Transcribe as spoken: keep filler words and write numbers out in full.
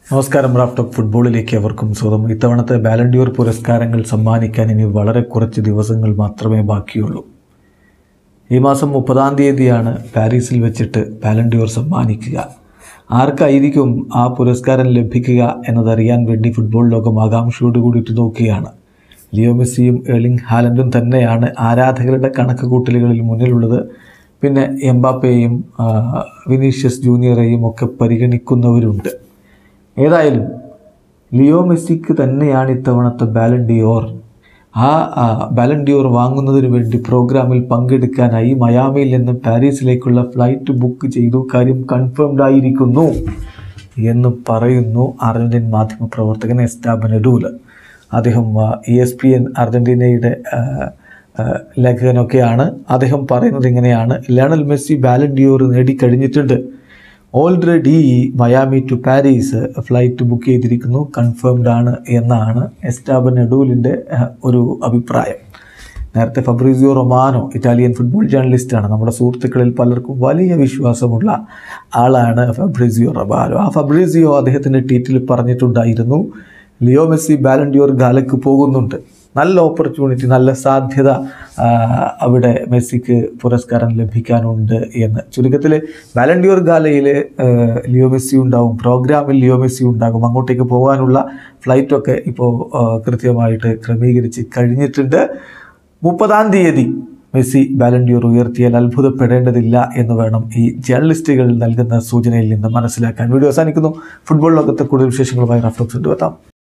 നമസ്കാരം. Raf talk ഫുട്ബോളിലേക്ക് അവർക്കും സ്വാഗതം. ഇത്തവണത്തെ ബാലൻ ഡി ഓർ പുരസ്കാരങ്ങൾ സമ്മാനിക്കാൻ ഇനി വളരെ കുറച്ച് ദിവസങ്ങൾ മാത്രമേ ബാക്കിയുള്ളൂ. ഈ മാസം മുപ്പതാം തീയതിയാണ് പാരീസിൽ വെച്ചിട്ട് ബാലൻ ഡി ഓർ സമ്മാനിക്കുക. ആർക്കായിരിക്കും ആ പുരസ്കാരം ലഭിക്കുക എന്നതറിയാൻ വേണ്ടി ഫുട്ബോൾ ലോകം ആകാംക്ഷയോട് കൂടിയിട്ട് നോക്കുകയാണ്. ലിയോ മെസ്സിയും എർലിംഗ് ഹാലൻഡും തന്നെയാണ് ആരാധകരുടെ കണക്ക് കൂട്ടലുകളിൽ മുന്നിലുള്ളത്. പിന്നെ എംബാപ്പയെയും വിനീഷ്യസ് ജൂനിയറെയും ഒക്കെ പരിഗണിക്കുന്നവരുണ്ട്. ഏതായാലും ലിയോ മെസ്സിക്ക് തന്നെയാണ് ഇത്തവണത്തെ ബാലൻ ഡി ഓർ. ആ ബാലൻ ഡി ഓർ വാങ്ങുന്നതിന് വേണ്ടി പ്രോഗ്രാമിൽ പങ്കെടുക്കാനായി മയാമിയിൽ നിന്ന് പാരീസിലേക്കുള്ള ഫ്ലൈറ്റ് ബുക്ക് ചെയ്തു. കാര്യം കൺഫേംഡ് ആയിരിക്കുന്നു എന്ന് പറയുന്നു അർജൻറ്റീൻ മാധ്യമപ്രവർത്തകൻ എസ്റ്റാബൻ എഡൂൽ. അദ്ദേഹം ഇ എസ് പി എൻ അർജൻറ്റീനയുടെ ലേഖകനൊക്കെയാണ്. അദ്ദേഹം പറയുന്നത് ഇങ്ങനെയാണ്: Lionel Messi Ballon d'Or നേടിക്കഴിഞ്ഞിട്ടുണ്ട്. Already Miami to Paris flight book ചെയ്തിരിക്കുന്നു, കൺഫേംഡ് ആണ് എന്നാണ് എസ്റ്റാബൻ എഡൂലിൻ്റെ ഒരു അഭിപ്രായം. നേരത്തെ ഫബ്രീസിയോ റൊമാനോ, ഇറ്റാലിയൻ ഫുട്ബോൾ ജേർണലിസ്റ്റാണ്, നമ്മുടെ സുഹൃത്തുക്കളിൽ പലർക്കും വലിയ വിശ്വാസമുള്ള ആളാണ് ഫബ്രീസിയോ റൊമാനോ. ആ ഫബ്രീസിയോ അദ്ദേഹത്തിൻ്റെ ട്വീറ്റിൽ പറഞ്ഞിട്ടുണ്ടായിരുന്നു, Leo Messi Ballon d'Or ഗാലയ്ക്ക് പോകുന്നുണ്ട്, നല്ല ഓപ്പർച്യൂണിറ്റി, നല്ല സാധ്യത അവിടെ മെസ്സിക്ക് പുരസ്കാരം ലഭിക്കാനുണ്ട് എന്ന്. ചുരുക്കത്തിൽ ബാലൻ ഡി ഓർ ഗാലയിൽ ലിയോ മെസ്സി ഉണ്ടാവും, പ്രോഗ്രാമിൽ ലിയോ മെസ്സി ഉണ്ടാകും. അങ്ങോട്ടേക്ക് പോകാനുള്ള ഫ്ലൈറ്റൊക്കെ ഇപ്പോൾ കൃത്യമായിട്ട് ക്രമീകരിച്ച് കഴിഞ്ഞിട്ടുണ്ട്. മുപ്പതാം തീയതി മെസ്സി ബാലൻ ഡി ഓർ ഉയർത്തിയാൽ അത്ഭുതപ്പെടേണ്ടതില്ല എന്ന് വേണം ഈ ജേർണലിസ്റ്റുകൾ നൽകുന്ന സൂചനയിൽ നിന്ന് മനസ്സിലാക്കാൻ. വീഡിയോ അവസാനിക്കുന്നു. ഫുട്ബോൾ ലോകത്തെ കൂടുതൽ വിശേഷങ്ങളുമായി റാഫ് ടോക്സ് എത്താം.